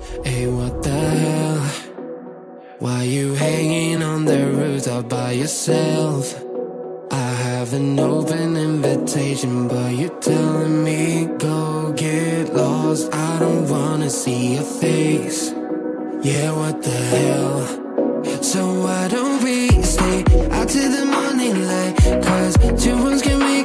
Hey, what the hell? Why you hanging on the rooftop by yourself? I have an open invitation, but you're telling me go get lost. I don't wanna see your face. Yeah, what the hell? So why don't we stay out till the morning light? 'Cause two wrongs can make